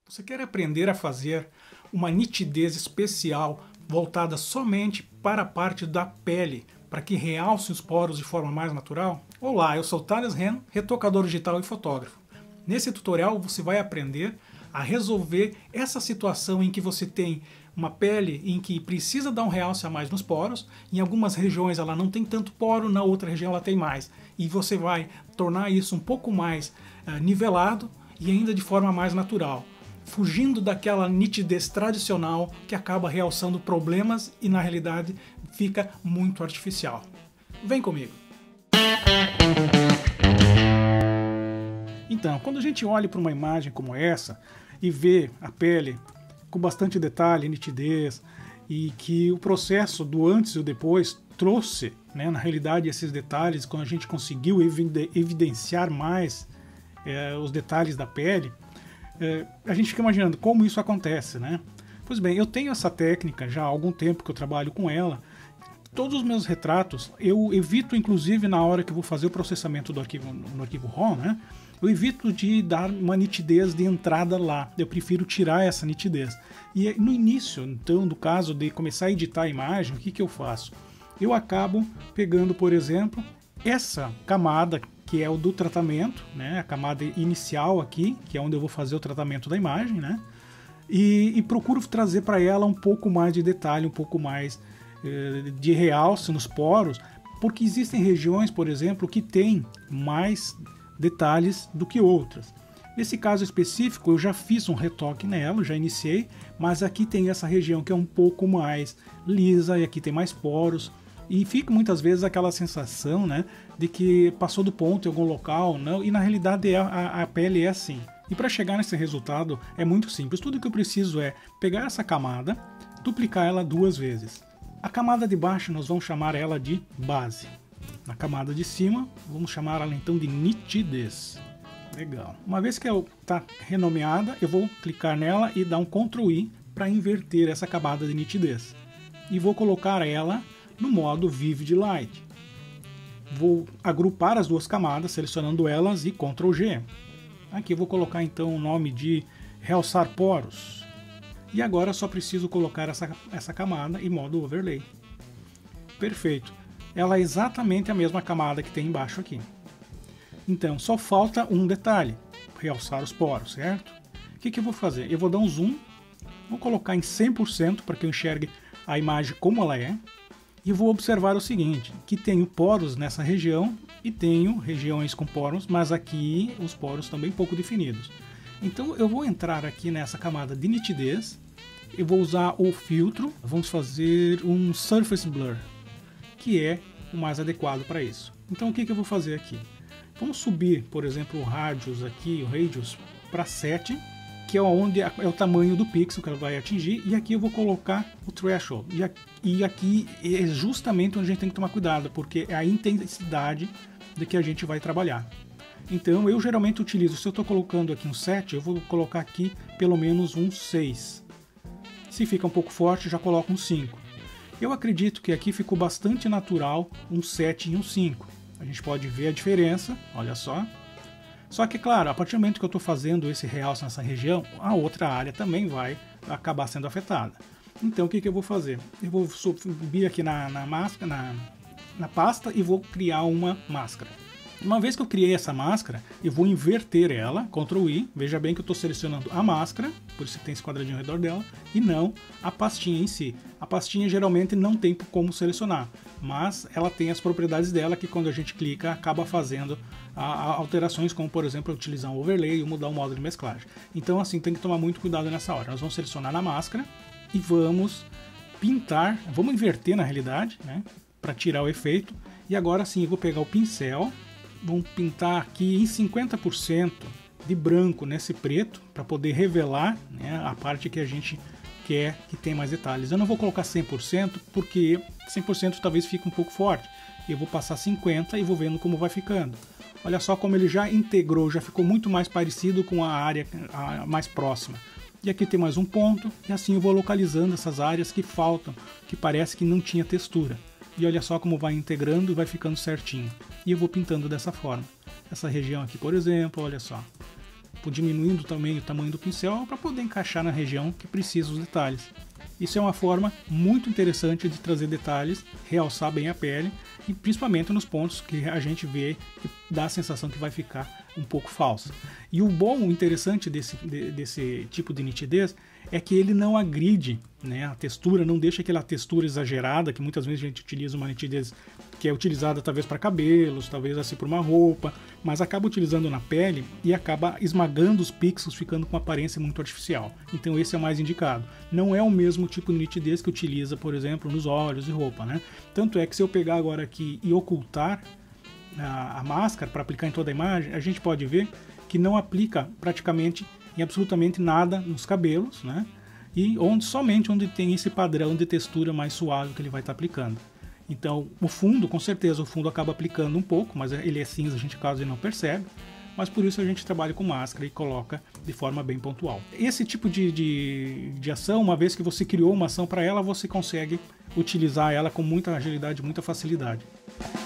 Você quer aprender a fazer uma nitidez especial voltada somente para a parte da pele, para que realce os poros de forma mais natural? Olá, eu sou Thales Ren, retocador digital e fotógrafo. Nesse tutorial você vai aprender a resolver essa situação em que você tem uma pele em que precisa dar um realce a mais nos poros, em algumas regiões ela não tem tanto poro, na outra região ela tem mais. E você vai tornar isso um pouco mais nivelado e ainda de forma mais natural, fugindo daquela nitidez tradicional que acaba realçando problemas e na realidade fica muito artificial. Vem comigo! Então, quando a gente olha para uma imagem como essa e vê a pele com bastante detalhe, nitidez, e que o processo do antes e o depois trouxe, né, na realidade, esses detalhes, quando a gente conseguiu evidenciar mais os detalhes da pele, a gente fica imaginando como isso acontece, né? Pois bem, eu tenho essa técnica já há algum tempo que eu trabalho com ela. Todos os meus retratos, eu evito, inclusive na hora que eu vou fazer o processamento do arquivo, no arquivo RAW, né? Eu evito de dar uma nitidez de entrada lá, eu prefiro tirar essa nitidez. E no início, então, do caso de começar a editar a imagem, o que eu faço? Eu acabo pegando, por exemplo, essa camada que é o do tratamento, né? A camada inicial aqui, que é onde eu vou fazer o tratamento da imagem, né? E procuro trazer para ela um pouco mais de detalhe, um pouco mais de realce nos poros, porque existem regiões, por exemplo, que têm mais detalhes do que outras. Nesse caso específico, eu já fiz um retoque nela, já iniciei, mas aqui tem essa região que é um pouco mais lisa e aqui tem mais poros. E fica muitas vezes aquela sensação, né, de que passou do ponto em algum local, não, e na realidade a pele é assim. E para chegar nesse resultado é muito simples. Tudo que eu preciso é pegar essa camada, duplicar ela 2 vezes. A camada de baixo nós vamos chamar ela de base. Na camada de cima vamos chamar ela então de nitidez. Legal. Uma vez que ela está renomeada, eu vou clicar nela e dar um Ctrl I para inverter essa camada de nitidez. E vou colocar ela no modo Vivid Light. Vou agrupar as duas camadas, selecionando elas e Ctrl G. Aqui eu vou colocar então o nome de realçar poros. E agora só preciso colocar essa camada em modo Overlay. Perfeito. Ela é exatamente a mesma camada que tem embaixo aqui. Então só falta um detalhe, realçar os poros, certo? O que eu vou fazer? Eu vou dar um zoom, vou colocar em 100% para que eu enxergue a imagem como ela é. E vou observar o seguinte, que tenho poros nessa região e tenho regiões com poros, mas aqui os poros estão bem pouco definidos. Então eu vou entrar aqui nessa camada de nitidez, eu vou usar o filtro, vamos fazer um Surface Blur, que é o mais adequado para isso. Então o que eu vou fazer aqui? Vamos subir, por exemplo, o radius aqui, o radius para 7, que é onde é o tamanho do pixel que ela vai atingir, e aqui eu vou colocar o threshold. E aqui é justamente onde a gente tem que tomar cuidado, porque é a intensidade de que a gente vai trabalhar. Então eu geralmente utilizo, se eu estou colocando aqui um 7, eu vou colocar aqui pelo menos um 6. Se fica um pouco forte, já coloco um 5. Eu acredito que aqui ficou bastante natural um 7 e um 5. A gente pode ver a diferença, olha só. Só que, claro, a partir do momento que eu estou fazendo esse realce nessa região, a outra área também vai acabar sendo afetada. Então, o que eu vou fazer? Eu vou subir aqui na pasta e vou criar uma máscara. Uma vez que eu criei essa máscara, eu vou inverter ela, Ctrl I, veja bem que eu estou selecionando a máscara, por isso que tem esse quadradinho ao redor dela, e não a pastinha em si. A pastinha geralmente não tem como selecionar, mas ela tem as propriedades dela que quando a gente clica acaba fazendo alterações, como por exemplo utilizar um overlay ou mudar o modo de mesclagem. Então assim, tem que tomar muito cuidado nessa hora. Nós vamos selecionar na máscara e vamos pintar, vamos inverter na realidade, né, para tirar o efeito. E agora sim eu vou pegar o pincel, vamos pintar aqui em 50% de branco nesse preto, para poder revelar, né, a parte que a gente quer que tenha mais detalhes. Eu não vou colocar 100%, porque 100% talvez fique um pouco forte. Eu vou passar 50% e vou vendo como vai ficando. Olha só como ele já integrou, já ficou muito mais parecido com a área mais próxima. E aqui tem mais um ponto, e assim eu vou localizando essas áreas que faltam, que parece que não tinha textura. E olha só como vai integrando e vai ficando certinho. E eu vou pintando dessa forma. Essa região aqui, por exemplo, olha só. tempo, diminuindo também o tamanho do pincel para poder encaixar na região que precisa os detalhes. Isso é uma forma muito interessante de trazer detalhes, realçar bem a pele e principalmente nos pontos que a gente vê que dá a sensação que vai ficar um pouco falsa. E o bom, o interessante desse tipo de nitidez é que ele não agride, né, a textura, não deixa aquela textura exagerada, que muitas vezes a gente utiliza uma nitidez que é utilizada talvez para cabelos, talvez assim para uma roupa, mas acaba utilizando na pele e acaba esmagando os pixels, ficando com uma aparência muito artificial. Então esse é o mais indicado. Não é o mesmo tipo de nitidez que utiliza, por exemplo, nos olhos e roupa, né? Tanto é que se eu pegar agora aqui e ocultar a máscara para aplicar em toda a imagem, a gente pode ver que não aplica praticamente em absolutamente nada nos cabelos, né? E somente onde tem esse padrão de textura mais suave que ele vai estar aplicando. Então o fundo, com certeza o fundo acaba aplicando um pouco, mas ele é cinza, a gente quase não percebe, mas por isso a gente trabalha com máscara e coloca de forma bem pontual. Esse tipo de ação, uma vez que você criou uma ação para ela, você consegue utilizar ela com muita agilidade, muita facilidade.